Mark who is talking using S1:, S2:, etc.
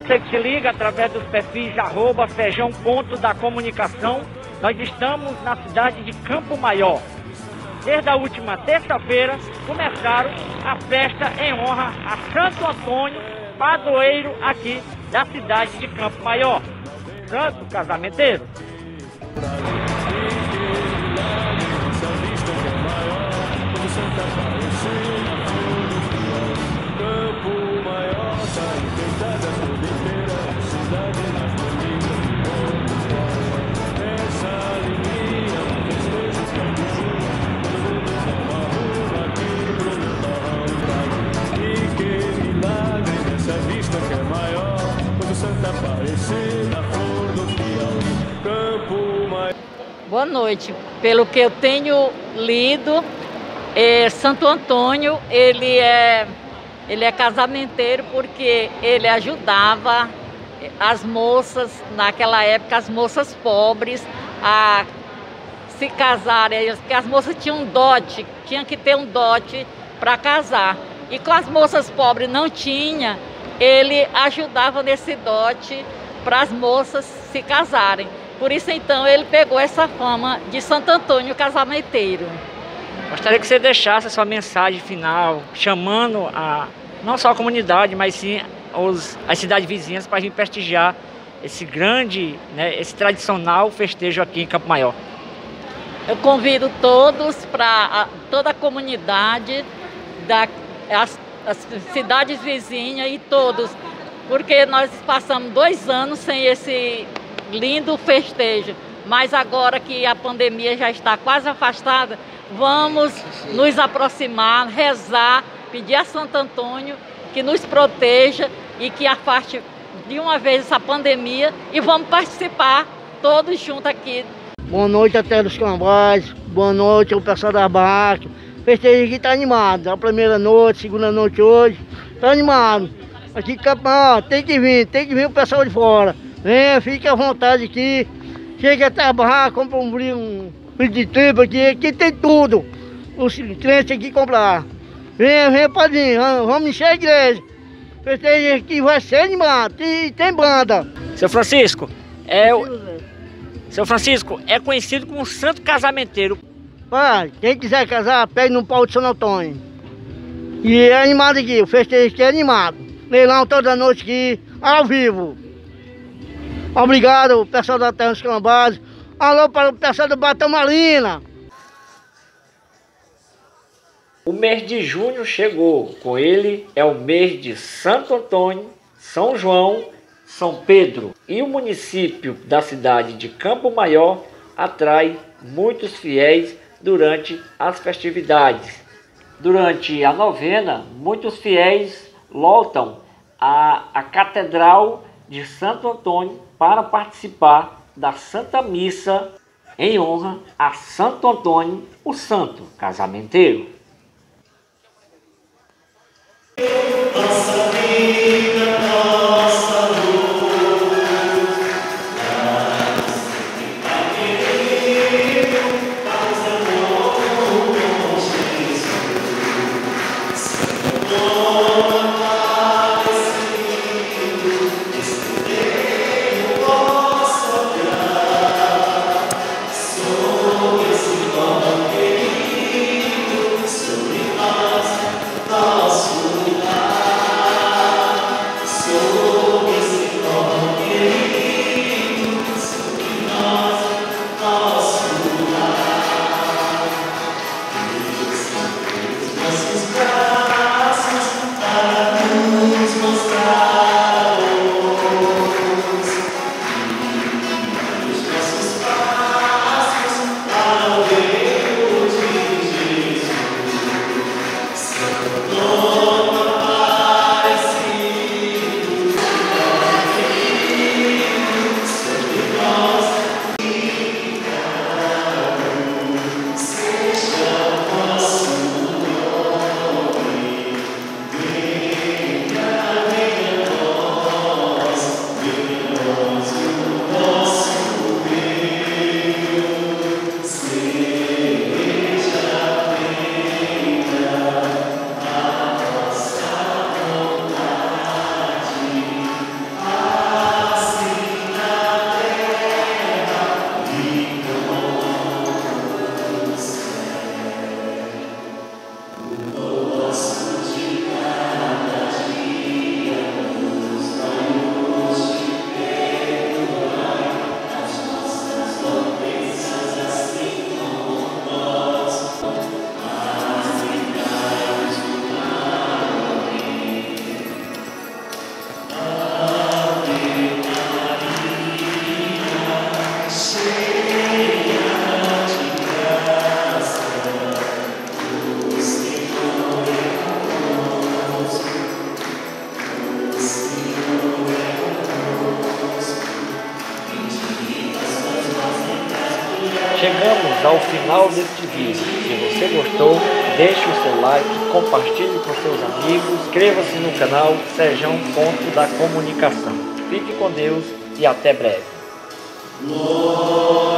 S1: Você que se liga através dos perfis @feijão.da comunicação, nós estamos na cidade de Campo Maior. Desde a última terça-feira, começaram a festa em honra a Santo Antônio, padroeiro aqui da cidade de Campo Maior. Santo casamenteiro.
S2: Boa noite. Pelo que eu tenho lido, Santo Antônio, ele é casamenteiro porque ele ajudava as moças, naquela época, as moças pobres a se casarem, porque as moças tinham dote, tinha que ter um dote para casar. E com as moças pobres não tinha, ele ajudava nesse dote para as moças se casarem. Por isso, então, ele pegou essa fama de Santo Antônio casamenteiro.
S1: Gostaria que você deixasse a sua mensagem final, chamando não só a comunidade, mas sim as cidades vizinhas para a gente prestigiar esse grande, esse tradicional festejo aqui em Campo Maior.
S2: Eu convido todos, toda a comunidade, as cidades vizinhas e todos, porque nós passamos 2 anos sem esse lindo festejo, mas agora que a pandemia já está quase afastada, vamos nos aproximar, rezar, pedir a Santo Antônio que nos proteja e que afaste de uma vez essa pandemia, e vamos participar todos juntos aqui.
S3: Boa noite a Terra dos Cambás, boa noite ao pessoal da barraca. O festejo aqui está animado, a primeira noite, segunda noite hoje, está animado. Aqui em Campo Maior tem que vir o pessoal de fora. Venha, fique à vontade aqui, chega até a barraca, compra um brilho de tripa aqui tem tudo. Os clientes aqui comprar. Venha, pode vir, vamos encher a igreja. O festejo aqui vai ser animado e tem banda.
S1: Seu Francisco, é conhecido como Santo Casamenteiro.
S3: Quem quiser casar, pede no pau de Santo Antônio. E é animado aqui, o festejo aqui é animado. Leilão toda noite aqui, ao vivo. Obrigado, pessoal da Terra dos Cambás. Alô para o pessoal do Batamalina.
S1: O mês de junho chegou. Com ele é o mês de Santo Antônio, São João, São Pedro. E o município da cidade de Campo Maior atrai muitos fiéis durante as festividades. Durante a novena, muitos fiéis lotam a Catedral de Santo Antônio para participar da Santa Missa em honra a Santo Antônio, o Santo Casamenteiro. Nossa vida, nossa luz, paz, amor com Jesus, Santo Antônio. Sobre nós, nosso lar. chegamos ao final deste vídeo. Se você gostou, deixe o seu like, compartilhe com seus amigos, inscreva-se no canal Serjão Ponto da Comunicação. Fique com Deus e até breve.